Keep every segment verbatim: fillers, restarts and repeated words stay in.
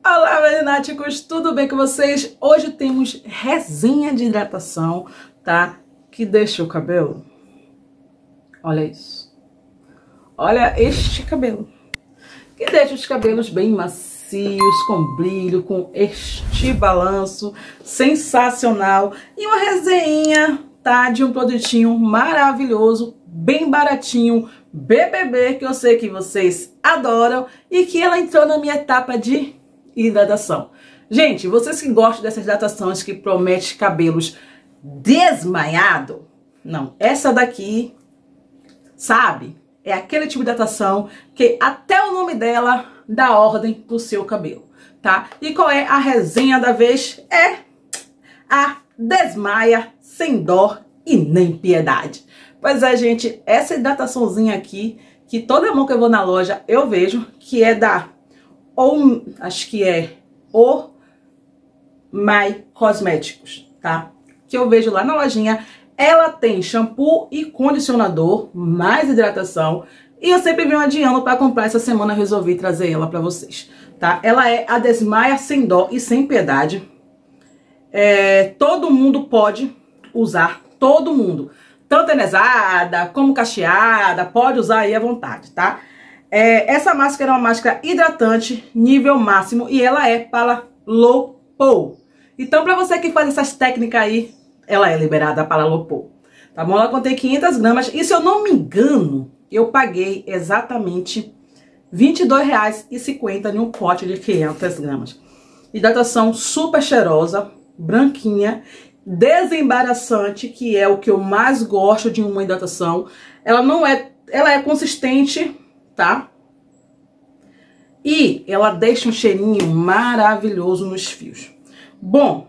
Olá, venáticos, tudo bem com vocês? Hoje temos resenha de hidratação, tá? Que deixa o cabelo. Olha isso. Olha este cabelo. Que deixa os cabelos bem macios, com brilho, com este balanço sensacional. E uma resenha, tá? De um produtinho maravilhoso, bem baratinho, B B B, que eu sei que vocês adoram e que ela entrou na minha etapa de hidratação. Gente, vocês que gostam dessas hidratações que prometem cabelos desmaiado, não, essa daqui, sabe, é aquele tipo de hidratação que até o nome dela dá ordem pro seu cabelo, tá? E qual é a resenha da vez? É a Desmaia Sem Dó e Nem Piedade. Pois é, gente, essa hidrataçãozinha aqui, que toda mão que eu vou na loja eu vejo, que é da ou acho que é o My Cosméticos, tá? Que eu vejo lá na lojinha. Ela tem shampoo e condicionador, mais hidratação. E eu sempre venho adiando para comprar. Essa semana eu resolvi trazer ela para vocês, tá? Ela é a Desmaia Sem Dó e Sem Piedade. É, todo mundo pode usar, todo mundo. Tanto enesada como cacheada, pode usar aí à vontade, tá? É, essa máscara é uma máscara hidratante, nível máximo, e ela é para low poo. Então, para você que faz essas técnicas aí, ela é liberada para low poo, tá bom? Ela contém quinhentas gramas, e se eu não me engano, eu paguei exatamente vinte e dois reais e cinquenta centavos em um pote de quinhentas gramas. Hidratação super cheirosa, branquinha, desembaraçante, que é o que eu mais gosto de uma hidratação. Ela não é, ela é consistente, tá? E ela deixa um cheirinho maravilhoso nos fios. Bom,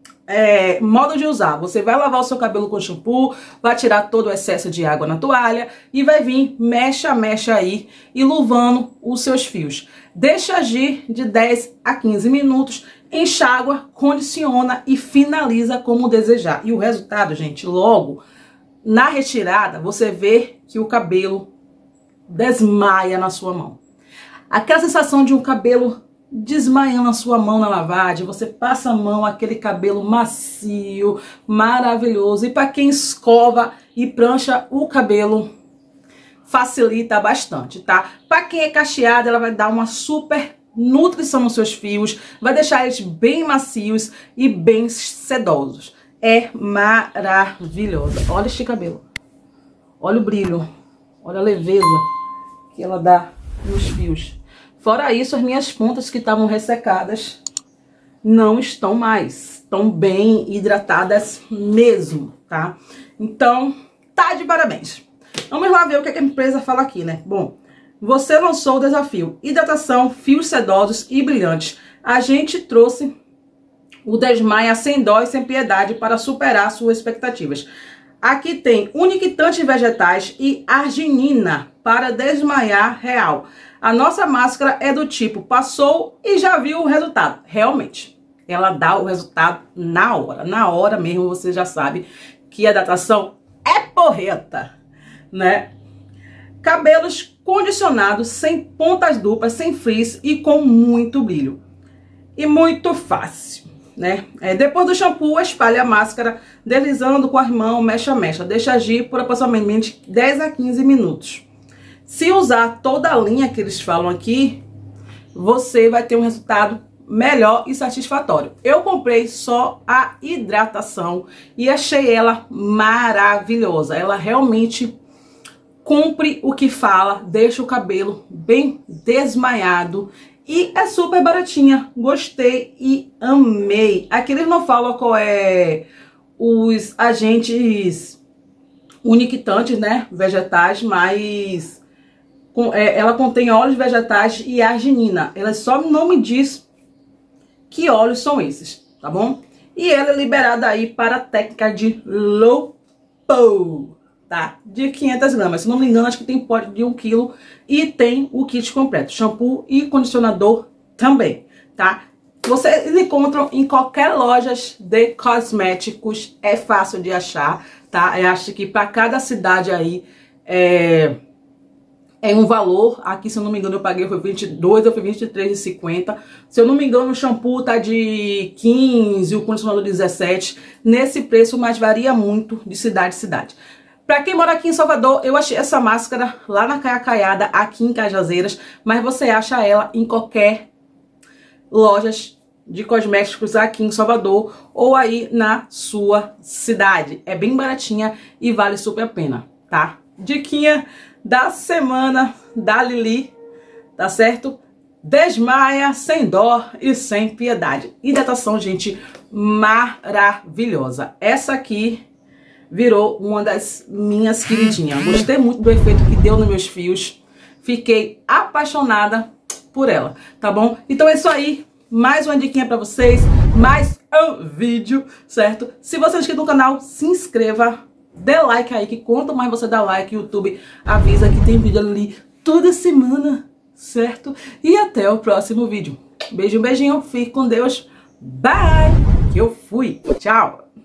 é, modo de usar. Você vai lavar o seu cabelo com shampoo, vai tirar todo o excesso de água na toalha e vai vir mecha a mecha aí, iluvando os seus fios. Deixa agir de dez a quinze minutos, enxágua, condiciona e finaliza como desejar. E o resultado, gente, logo na retirada, você vê que o cabelo desmaia na sua mão. Aquela sensação de um cabelo desmaiando na sua mão na lavagem, você passa a mão, aquele cabelo macio, maravilhoso. E para quem escova e prancha o cabelo, facilita bastante, tá? Para quem é cacheado, ela vai dar uma super nutrição nos seus fios, vai deixar eles bem macios e bem sedosos. É maravilhosa. Olha este cabelo. Olha o brilho. Olha a leveza que ela dá nos fios. Fora isso, as minhas pontas que estavam ressecadas não estão mais. Estão bem hidratadas mesmo, tá? Então, tá de parabéns. Vamos lá ver o que a empresa fala aqui, né? Bom, você lançou o desafio hidratação, fios sedosos e brilhantes. A gente trouxe o Desmaia Sem Dó e Sem Piedade para superar suas expectativas. Aqui tem uniquitante vegetais e arginina para desmaiar real. A nossa máscara é do tipo passou e já viu o resultado. Realmente, ela dá o resultado na hora. Na hora mesmo você já sabe que a hidratação é porreta, né? Cabelos condicionados, sem pontas duplas, sem frizz e com muito brilho. E muito fácil, né? É, depois do shampoo, espalhe a máscara, deslizando com as mãos, mecha a mecha. Deixa agir por aproximadamente dez a quinze minutos. Se usar toda a linha que eles falam aqui, você vai ter um resultado melhor e satisfatório. Eu comprei só a hidratação e achei ela maravilhosa. Ela realmente cumpre o que fala, deixa o cabelo bem desmaiado e é super baratinha. Gostei e amei. Aqui eles não falam qual é os agentes uniquitantes, né, vegetais, mas com, é, ela contém óleos vegetais e arginina. Ela só não me diz que óleos são esses, tá bom? E ela é liberada aí para a técnica de low poo, tá? De quinhentas gramas. Se não me engano, acho que tem pote de um quilo e tem o kit completo. Shampoo e condicionador também, tá? Vocês encontram em qualquer loja de cosméticos. É fácil de achar, tá? Eu acho que para cada cidade aí, é, é um valor, aqui se eu não me engano eu paguei foi vinte e dois, eu fui vinte e três reais e cinquenta centavos. Se eu não me engano o shampoo tá de quinze, o condicionador de dezessete, nesse preço, mas varia muito de cidade em cidade. Pra quem mora aqui em Salvador, eu achei essa máscara lá na Caiacaiada, aqui em Cajazeiras, mas você acha ela em qualquer lojas de cosméticos aqui em Salvador ou aí na sua cidade. É bem baratinha e vale super a pena, tá? Diquinha da semana da Lili, tá certo? Desmaia sem dó e sem piedade. Hidratação, gente, maravilhosa. Essa aqui virou uma das minhas queridinhas. Gostei muito do efeito que deu nos meus fios. Fiquei apaixonada por ela, tá bom? Então é isso aí. Mais uma diquinha pra vocês. Mais um vídeo, certo? Se você é inscrito no canal, se inscreva. Dê like aí, que quanto mais você dá like, o YouTube avisa que tem vídeo ali toda semana, certo? E até o próximo vídeo. Beijo, beijinho, fique com Deus. Bye! Que eu fui. Tchau!